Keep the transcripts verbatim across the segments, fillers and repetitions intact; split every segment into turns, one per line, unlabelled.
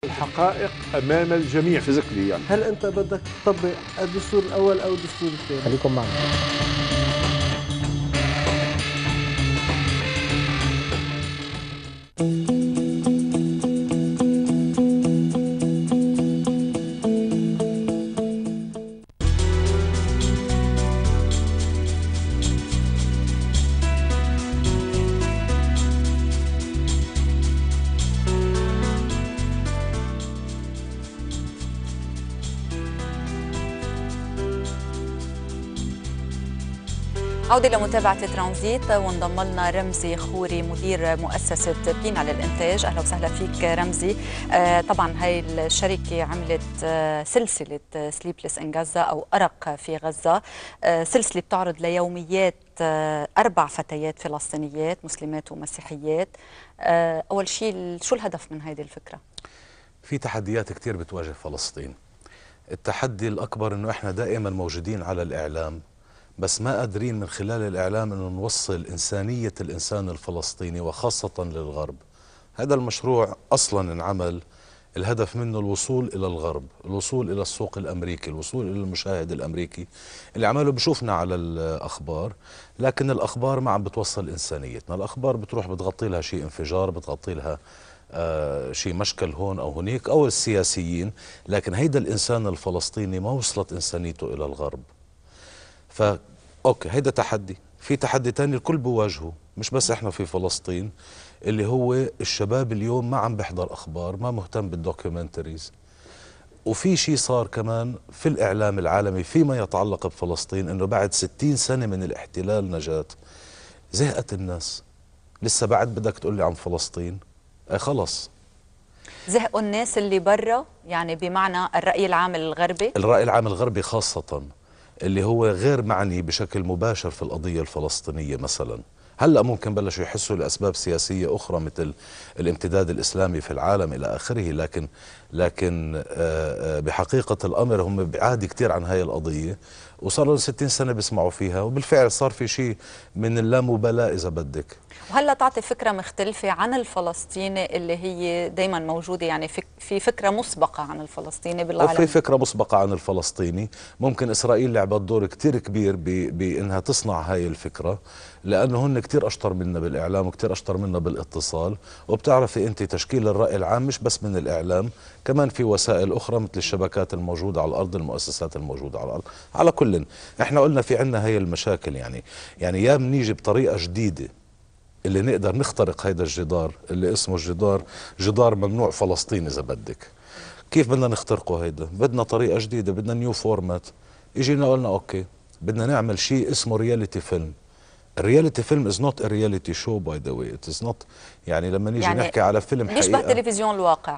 الحقائق أمام الجميع
فيزيكلي يعني.
هل أنت بدك تطبق الدستور الأول أو الدستور الثاني؟
خليكم معنا.
عودة لمتابعة ترانزيت، وانضم لنا رمزي خوري مدير مؤسسة بينا للإنتاج. أهلا وسهلا فيك رمزي. آه طبعا هاي الشركة عملت آه سلسلة سليبلس إن غزة أو أرق في غزة، آه سلسلة بتعرض ليوميات آه أربع فتيات فلسطينيات مسلمات ومسيحيات. آه أول شيء شو الهدف من هذه الفكرة؟
في تحديات كتير بتواجه فلسطين. التحدي الأكبر إنه إحنا دائما موجودين على الإعلام، بس ما قادرين من خلال الإعلام أنه نوصل إنسانية الإنسان الفلسطيني وخاصة للغرب. هذا المشروع أصلا انعمل الهدف منه الوصول إلى الغرب، الوصول إلى السوق الأمريكي، الوصول إلى المشاهد الأمريكي اللي عمله بشوفنا على الأخبار، لكن الأخبار ما عم بتوصل إنسانيتنا. الأخبار بتروح بتغطي لها شيء انفجار، بتغطي لها آه شيء مشكل هون أو هنيك أو السياسيين، لكن هيدا الإنسان الفلسطيني ما وصلت إنسانيته إلى الغرب. فا اوكي، هيدا تحدي. في تحدي تاني الكل بواجهه، مش بس احنا في فلسطين، اللي هو الشباب اليوم ما عم بيحضر اخبار، ما مهتم بالدوكيومنتريز. وفي شيء صار كمان في الاعلام العالمي فيما يتعلق بفلسطين، انه بعد ستين سنة من الاحتلال نجاة زهقت الناس. لسه بعد بدك تقول لي عن فلسطين؟ اي خلص
زهقوا الناس اللي برا، يعني بمعنى الرأي العام الغربي.
الرأي العام الغربي خاصة اللي هو غير معني بشكل مباشر في القضية الفلسطينية مثلا. هلأ ممكن بلشوا يحسوا لأسباب سياسية أخرى مثل الامتداد الإسلامي في العالم إلى آخره، لكن لكن بحقيقة الأمر هم بعاد كتير عن هاي القضية، وصار لهم ستين سنة بيسمعوا فيها، وبالفعل صار في شيء من اللامبالاة إذا بدك.
وهلا تعطي فكرة مختلفة عن الفلسطيني اللي هي دايما موجودة، يعني في فكرة مسبقة عن الفلسطيني بالعالم.
وفي فكرة مسبقة عن الفلسطيني. ممكن إسرائيل لعبت دور كتير كبير بأنها تصنع هاي الفكرة، لأنه هن كتير أشطر منا بالإعلام وكتير أشطر منا بالاتصال. وبتعرفي أنت تشكيل الرأي العام مش بس من الإعلام، كمان في وسائل أخرى مثل الشبكات الموجودة على الأرض، المؤسسات الموجودة على الأرض. على كل إحنا قلنا في عنا هاي المشاكل، يعني يعني يا بنيجي بطريقة جديدة اللي نقدر نخترق هيدا الجدار اللي اسمه الجدار جدار ممنوع فلسطين إذا بدك. كيف بدنا نخترقه هيدا؟ بدنا طريقة جديدة، بدنا نيو فورمات. اجينا قلنا اوكي بدنا نعمل شيء اسمه رياليتي فيلم. الرياليتي فيلم از نوت ا رياليتي شو باي ذا واي، ات از نوت، يعني لما نيجي يعني نحكي على فيلم حقيقة
بيشبه تلفزيون الواقع.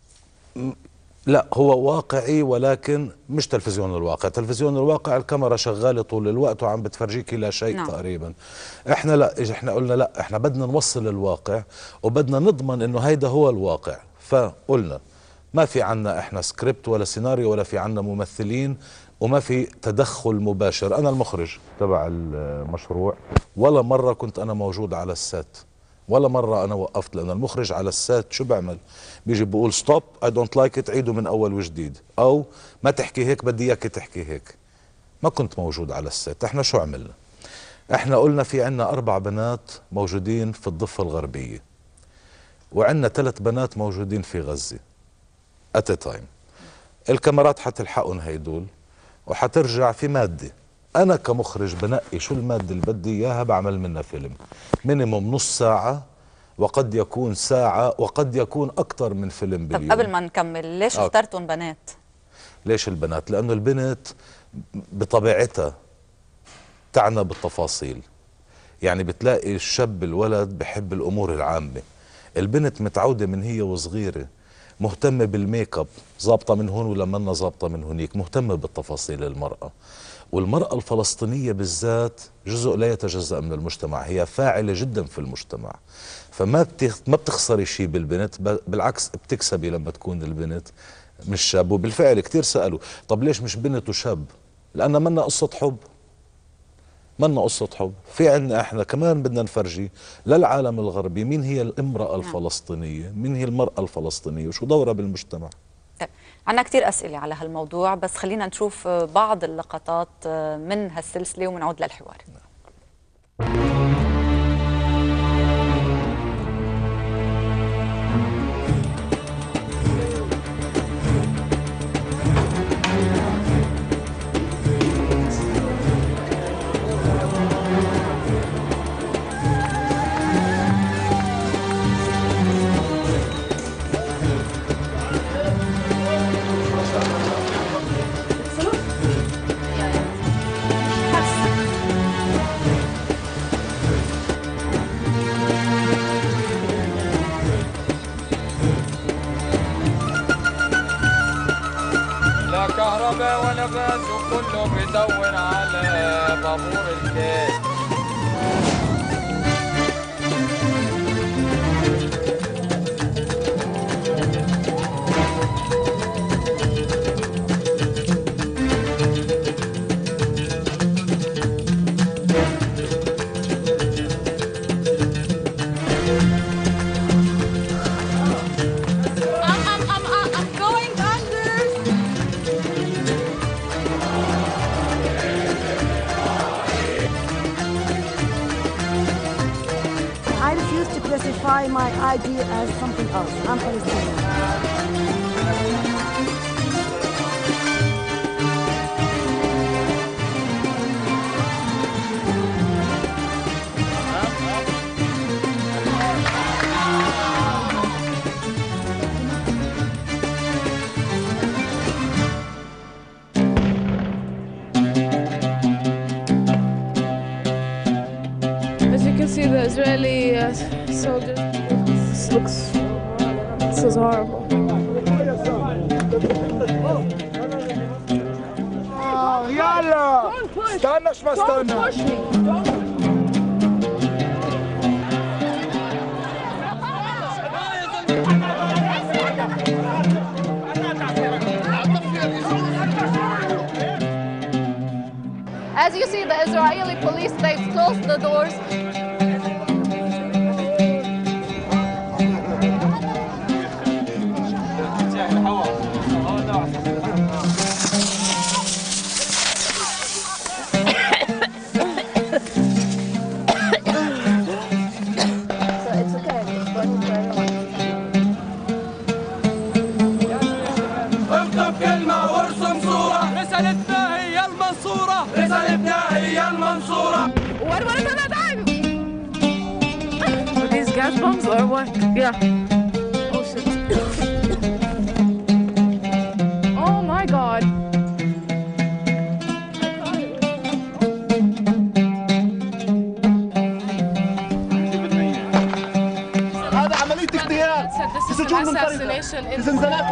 لا، هو واقعي ولكن مش تلفزيون الواقع. تلفزيون الواقع الكاميرا شغالة طول الوقت وعم بتفرجيكي لا شيء نعم. تقريبا. احنا لا، احنا قلنا لا، احنا بدنا نوصل الواقع وبدنا نضمن انه هيدا هو الواقع. فقلنا ما في عنا احنا سكريبت ولا سيناريو ولا في عنا ممثلين وما في تدخل مباشر. انا المخرج تبع المشروع، ولا مرة كنت انا موجود على السات، ولا مرة أنا وقفت، لأن المخرج على السات شو بعمل؟ بيجي بقول ستوب اي دونت لايك ات، عيدوا من أول وجديد، أو ما تحكي هيك بدي إياك تحكي هيك. ما كنت موجود على السات. احنا شو عملنا؟ احنا قلنا في عنا أربع بنات موجودين في الضفة الغربية، وعنا ثلاث بنات موجودين في غزة at a time. الكاميرات حتلحقهم هيدول وحترجع في مادة. أنا كمخرج بنقي شو المادة اللي بدي إياها، بعمل منها فيلم مينيموم نص ساعة، وقد يكون ساعة، وقد يكون أكثر من فيلم باليوم.
طب قبل ما نكمل، ليش آه. اخترتوا بنات؟
ليش البنات؟ لأنه البنت بطبيعتها تعنى بالتفاصيل. يعني بتلاقي الشاب الولد بحب الأمور العامة، البنت متعودة من هي وصغيرة مهتمة بالميك اب، ظابطة من هون ولا منا ظابطة من هونيك، مهتمة بالتفاصيل المرأة. والمرأة الفلسطينية بالذات جزء لا يتجزأ من المجتمع، هي فاعلة جدا في المجتمع. فما ما بتخسري شيء بالبنت، بالعكس بتكسبي لما تكون البنت مش شاب. وبالفعل كتير سألوا طب ليش مش بنت وشاب؟ لأن منا قصة حب. منا قصة حب، في عنا احنا كمان بدنا نفرجي للعالم الغربي مين هي الامرأة الفلسطينية، مين هي المرأة الفلسطينية وشو دورها بالمجتمع.
طيب عنا كتير أسئلة على هالموضوع، بس خلينا نشوف بعض اللقطات من هالسلسلة ونعود للحوار.
كهرباء ونفس وكله بيدور على بابور الكيس.
My idea as something else. I'm Palestinian.
As you can see, the Israeli uh, soldiers. This looks. This is horrible.
Oh, yalla! استنى شو ما استنى.
Don't push me.
As you see, the Israeli police, they've closed the doors.
Are these gas bombs or what? Yeah. Oh shit. Oh my god.
هذا عملية اغتيال.
This is an assassination in
زنزانات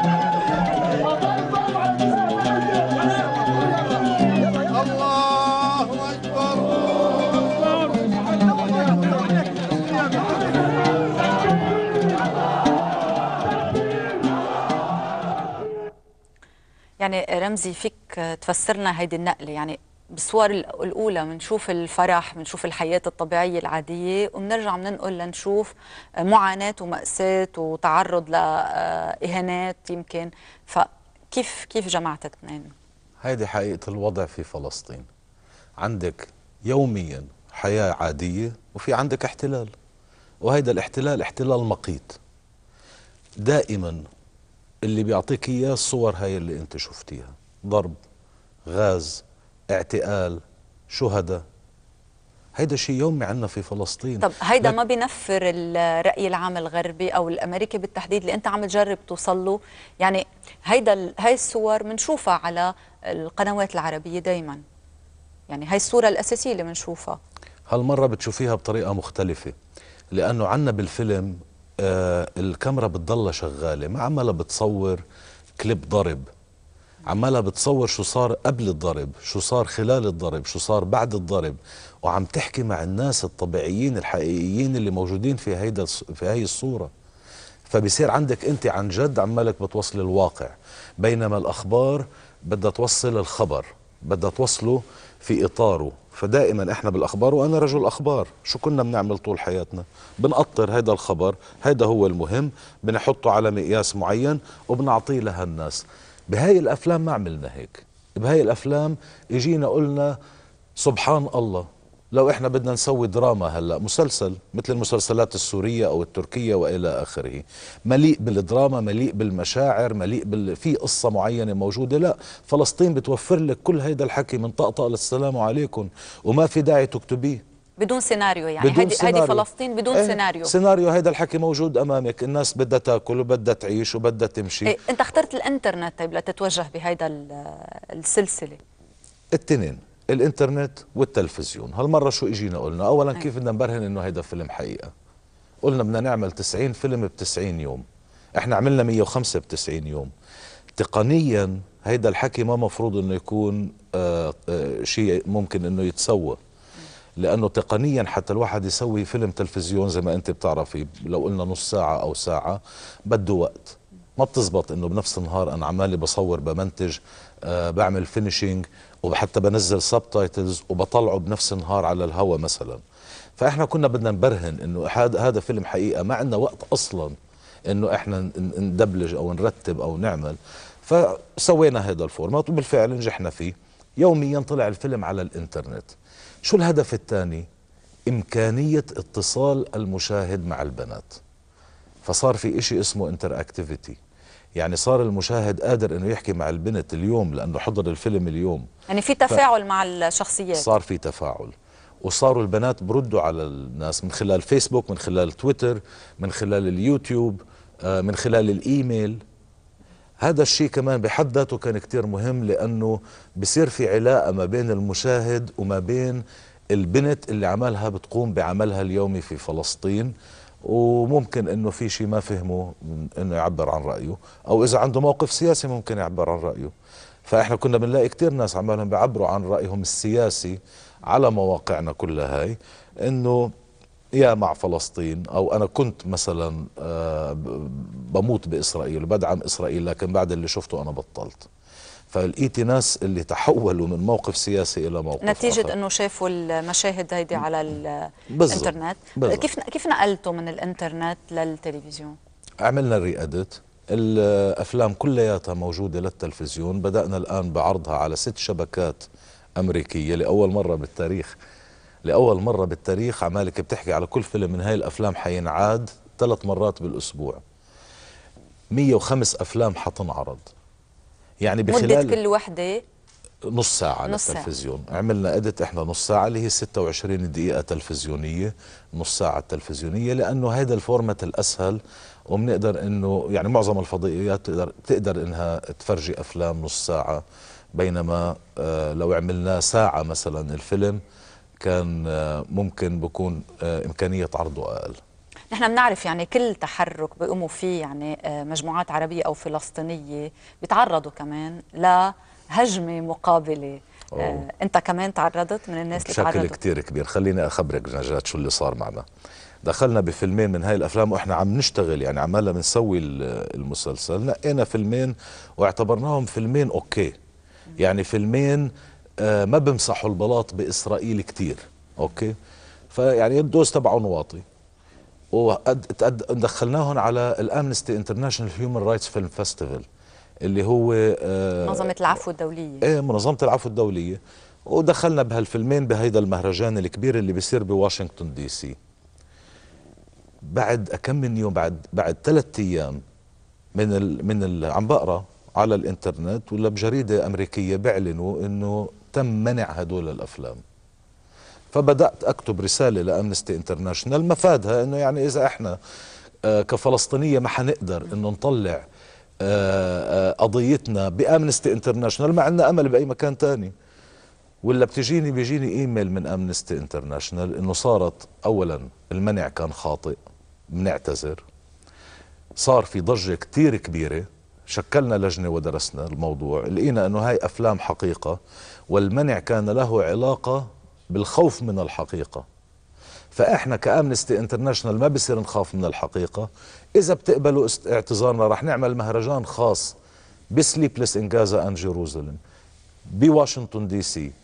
يعني رمزي فيك تفسر لنا هيدي النقله؟ يعني بالصور الاولى بنشوف الفرح، بنشوف الحياه الطبيعيه العاديه، وبنرجع بننقل لنشوف معاناه وماساه وتعرض لاهانات يمكن. فكيف كيف جمعت الاثنين؟
هيدي حقيقه الوضع في فلسطين. عندك يوميا حياه عاديه وفي عندك احتلال، وهيدا الاحتلال احتلال مقيت. دائما اللي بيعطيك اياه الصور هاي اللي انت شفتيها، ضرب، غاز، اعتقال، شهداء. هيدا شيء يومي عندنا في فلسطين.
طب هيدا ما بينفر الرأي العام الغربي او الامريكي بالتحديد اللي انت عم تجرب توصل له؟ يعني هيدا هاي الصور بنشوفها على القنوات العربية دايما، يعني هاي الصورة الأساسية اللي بنشوفها.
هالمرة بتشوفيها بطريقة مختلفة، لأنه عنا بالفيلم آه الكاميرا بتضلها شغالة، ما عمالها بتصور كليب ضرب، عمالها بتصور شو صار قبل الضرب، شو صار خلال الضرب، شو صار بعد الضرب، وعم تحكي مع الناس الطبيعيين الحقيقيين اللي موجودين في هيدا في هاي الصورة. فبصير عندك انت عن جد عمالك بتوصل الواقع، بينما الأخبار بدها توصل الخبر، بدها توصله في إطاره، فدائما احنا بالاخبار، وانا رجل اخبار، شو كنا بنعمل طول حياتنا؟ بنقطر هيدا الخبر، هيدا هو المهم، بنحطه على مقياس معين وبنعطيه لهالناس. بهاي الافلام ما عملنا هيك. بهاي الافلام اجينا قلنا سبحان الله، لو احنا بدنا نسوي دراما هلا مسلسل مثل المسلسلات السورية او التركية والى اخره، مليء بالدراما، مليء بالمشاعر، مليء بال... في قصة معينة موجودة، لا فلسطين بتوفر لك كل هيدا الحكي من طقطقة للسلام عليكم، وما في داعي تكتبيه
بدون سيناريو. يعني هيدي هيدي فلسطين بدون
ايه
سيناريو.
سيناريو هيدا الحكي موجود امامك، الناس بدها تاكل وبدها تعيش وبدها تمشي.
إيه انت اخترت الانترنت طيب لتتوجه بهيدا السلسلة؟
التنين، الانترنت والتلفزيون. هالمرة شو اجينا قلنا؟ اولا كيف بدنا نبرهن انه هيدا فيلم حقيقة؟ قلنا بدنا نعمل تسعين فيلم ب تسعين يوم، احنا عملنا مية وخمسة ب تسعين يوم. تقنيا هيدا الحكي ما مفروض انه يكون آه آه شيء ممكن انه يتسوى، لانه تقنيا حتى الواحد يسوي فيلم تلفزيون زي ما انت بتعرفي لو قلنا نص ساعة او ساعة بده وقت، ما بتزبط انه بنفس النهار انا عمالي بصور بمنتج آه بعمل فينيشينج وحتى بنزل سبتايتلز وبطلعه بنفس النهار على الهواء مثلا. فاحنا كنا بدنا نبرهن انه هذا هذا فيلم حقيقة، ما عندنا وقت اصلا انه احنا ندبلج او نرتب او نعمل. فسوينا هذا الفورمات وبالفعل نجحنا فيه. يوميا طلع الفيلم على الانترنت. شو الهدف الثاني؟ إمكانية اتصال المشاهد مع البنات. فصار في إشي اسمه انتر اكتيفيتي، يعني صار المشاهد قادر انه يحكي مع البنت اليوم لانه حضر الفيلم اليوم،
يعني في تفاعل مع الشخصيات،
صار في تفاعل، وصاروا البنات بردوا على الناس من خلال فيسبوك، من خلال تويتر، من خلال اليوتيوب، من خلال الايميل. هذا الشيء كمان بحد ذاته كان كتير مهم، لانه بصير في علاقة ما بين المشاهد وما بين البنت اللي عملها بتقوم بعملها اليومي في فلسطين، وممكن انه في شيء ما فهمه انه يعبر عن رأيه، او اذا عنده موقف سياسي ممكن يعبر عن رأيه. فاحنا كنا بنلاقي كتير ناس عمالهم بيعبروا عن رأيهم السياسي على مواقعنا كلها هاي، انه يا مع فلسطين، او انا كنت مثلا بموت باسرائيل وبدعم اسرائيل، لكن بعد اللي شفته انا بطلت. فلقيتي ناس اللي تحولوا من موقف سياسي الى موقف
نتيجة
آخر.
انه شافوا المشاهد هيدي على
بالزبط.
الانترنت.
بالزبط.
كيف كيف نقلتوا من الانترنت للتلفزيون؟
عملنا ريادت الافلام كلياتها موجودة للتلفزيون. بدأنا الان بعرضها على ست شبكات امريكية لاول مرة بالتاريخ. لاول مرة بالتاريخ عمالك بتحكي على كل فيلم من هاي الافلام حينعاد ثلاث مرات بالاسبوع. مية وخمس افلام حتنعرض، يعني بخلال
مدة كل وحدة
نص ساعة على التلفزيون. عملنا ادت احنا نص ساعة اللي هي ستة وعشرين دقيقة تلفزيونية، نص ساعة تلفزيونية، لانه هيدا الفورمات الاسهل، وبنقدر انه يعني معظم الفضائيات تقدر تقدر انها تفرجي افلام نص ساعة، بينما آه لو عملنا ساعة مثلا الفيلم كان آه ممكن بكون آه امكانية عرضه اقل.
نحن بنعرف يعني كل تحرك بيقوموا فيه يعني مجموعات عربية أو فلسطينية بيتعرضوا كمان لهجمة مقابلة. آه، أنت كمان تعرضت من الناس اللي تعرضوا
بشكل كتير كبير. خليني أخبرك نجاة شو اللي صار معنا. دخلنا بفيلمين من هاي الأفلام وإحنا عم نشتغل، يعني عمالنا بنسوي المسلسل، نقينا فيلمين واعتبرناهم فيلمين أوكي، يعني فيلمين آه ما بمسحوا البلاط بإسرائيل كتير، أوكي، فيعني الدوز تبعهم واطي، ودخلناهم على الامنستي انترناشونال هيومن رايتس فيلم فيستيفال اللي هو آه
منظمة العفو الدولية.
ايه منظمة العفو الدولية، ودخلنا بهالفيلمين بهيدا المهرجان الكبير اللي بيصير بواشنطن دي سي. بعد كم من يوم، بعد بعد ثلاث ايام من ال من ال عم بقرا على الانترنت ولا بجريدة امريكية بيعلنوا انه تم منع هدول الافلام. فبدأت أكتب رسالة لأمنستي انترناشونال مفادها أنه يعني إذا إحنا آه كفلسطينية ما حنقدر أنه نطلع آه آه قضيتنا بأمنستي انترناشونال، ما عندنا أمل بأي مكان تاني. ولا بتجيني بيجيني إيميل من أمنستي انترناشونال أنه صارت أولا المنع كان خاطئ، بنعتذر، صار في ضجة كتير كبيرة، شكلنا لجنة ودرسنا الموضوع، لقينا أنه هاي أفلام حقيقة والمنع كان له علاقة بالخوف من الحقيقة. فإحنا كأمنستي انترناشونال ما بصير نخاف من الحقيقة. إذا بتقبلوا اعتذارنا رح نعمل مهرجان خاص بسليبلس إن غازا أند جيروزالم بواشنطن دي سي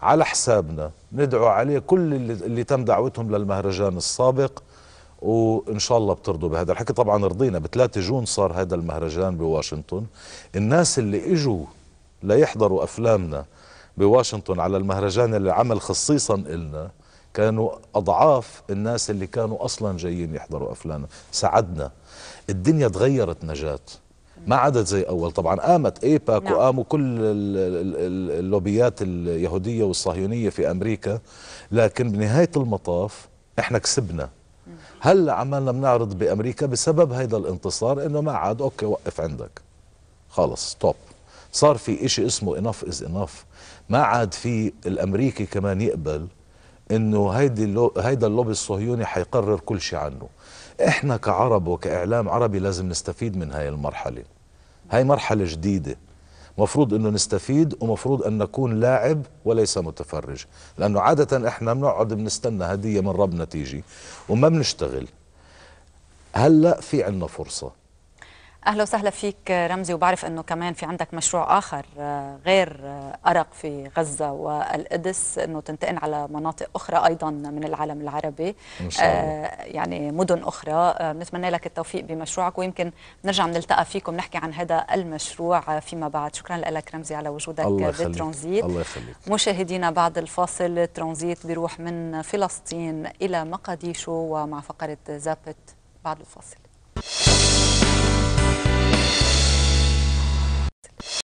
على حسابنا ندعو عليه كل اللي, اللي تم دعوتهم للمهرجان السابق، وإن شاء الله بترضوا بهذا الحكي. طبعا رضينا، بثلاثة جون صار هذا المهرجان بواشنطن. الناس اللي اجوا ليحضروا أفلامنا بواشنطن على المهرجان اللي عمل خصيصا إلنا كانوا أضعاف الناس اللي كانوا أصلا جايين يحضروا أفلامنا. سعدنا، الدنيا تغيرت نجاة، ما عادت زي أول. طبعا قامت ايباك نعم. وقاموا كل اللوبيات اليهودية والصهيونية في أمريكا، لكن بنهاية المطاف احنا كسبنا. هلا عمالنا بنعرض بأمريكا بسبب هيدا الانتصار، انه ما عاد اوكي وقف عندك خلص ستوب. صار في اشي اسمه enough is enough. ما عاد في الامريكي كمان يقبل انه هيدي اللو هيدا اللوبي الصهيوني حيقرر كل شيء عنه. احنا كعرب وكاعلام عربي لازم نستفيد من هاي المرحله. هاي مرحله جديده، مفروض انه نستفيد، ومفروض ان نكون لاعب وليس متفرج، لانه عاده احنا بنقعد بنستنى هديه من ربنا تيجي وما بنشتغل. هلا في عنا فرصه.
اهلا وسهلا فيك رمزي، وبعرف انه كمان في عندك مشروع اخر غير ارق في غزه والقدس، انه تنتقل على مناطق اخرى ايضا من العالم العربي
إن شاء الله.
آه يعني مدن اخرى. بنتمنى لك التوفيق بمشروعك، ويمكن نرجع نلتقى فيكم نحكي عن هذا المشروع فيما بعد. شكرا لك رمزي على وجودك بترانزيت.
الله يخليك.
مشاهدينا بعد الفاصل ترانزيت بيروح من فلسطين الى مقديشو ومع فقره زابت بعد الفاصل.